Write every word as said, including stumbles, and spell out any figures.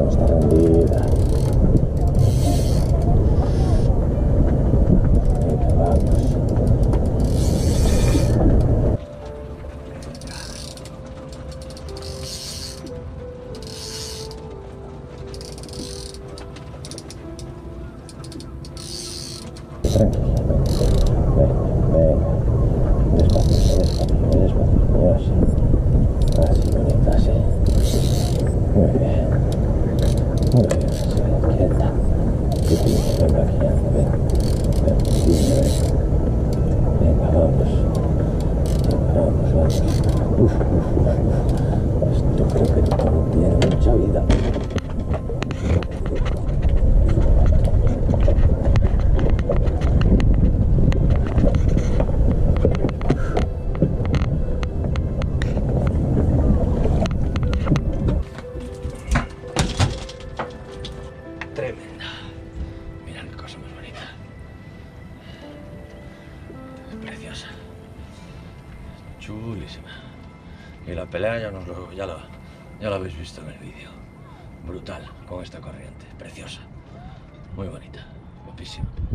está rendida. Venga, vamos. Tranquila, venga, venga. Despacio, despacio, despacio. Así. Así, bonita, así. Muy bien. Muy bien, así, quieta. Venga, aquí, anda, ven. Ven, dime, ven. Venga, vamos. Venga, vamos, vamos. Uf, uf, uf, uf. Esto creo que no tiene mucha vida. Tremenda. Mira qué cosa más bonita. Preciosa. Chulísima. Y la pelea ya, nos lo, ya, lo, ya lo habéis visto en el vídeo. Brutal, con esta corriente. Preciosa. Muy bonita. Guapísima.